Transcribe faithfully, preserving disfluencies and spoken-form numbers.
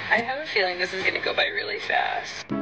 I have a feeling this is gonna go by really fast.